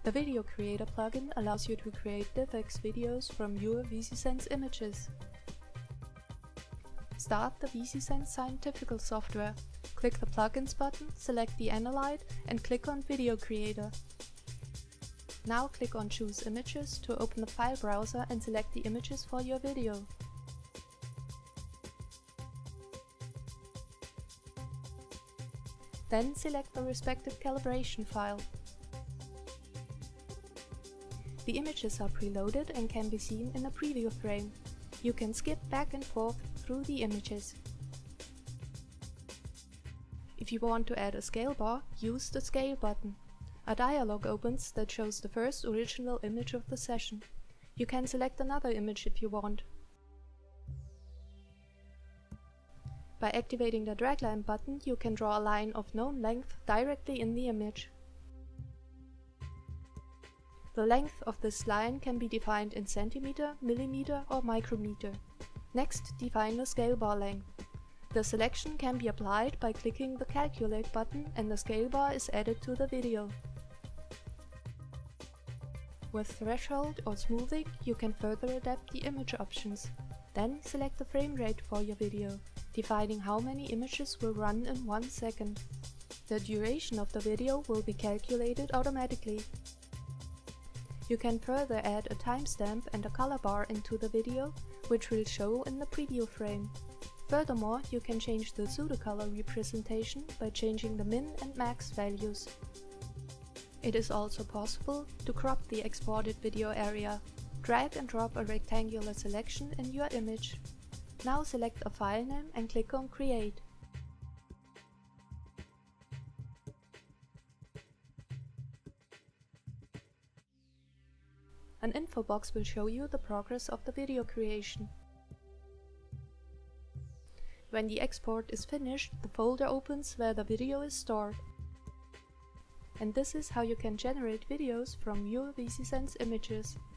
The Video Creator plugin allows you to create DivX videos from your VisiSense images. Start the VisiSense Scientific software. Click the Plugins button, select the Analyte and click on Video Creator. Now click on Choose Images to open the file browser and select the images for your video. Then select the respective calibration file. The images are preloaded and can be seen in a preview frame. You can skip back and forth through the images. If you want to add a scale bar, use the Scale button. A dialog opens that shows the first original image of the session. You can select another image if you want. By activating the Dragline button, you can draw a line of known length directly in the image. The length of this line can be defined in centimeter, millimeter or micrometer. Next, define the scale bar length. The selection can be applied by clicking the Calculate button and the scale bar is added to the video. With threshold or smoothing, you can further adapt the image options. Then select the frame rate for your video, defining how many images will run in 1 second. The duration of the video will be calculated automatically. You can further add a timestamp and a color bar into the video, which will show in the preview frame. Furthermore, you can change the pseudo-color representation by changing the min and max values. It is also possible to crop the exported video area. Drag and drop a rectangular selection in your image. Now select a file name and click on Create. An info box will show you the progress of the video creation. When the export is finished, the folder opens where the video is stored. And this is how you can generate videos from your VisiSense images.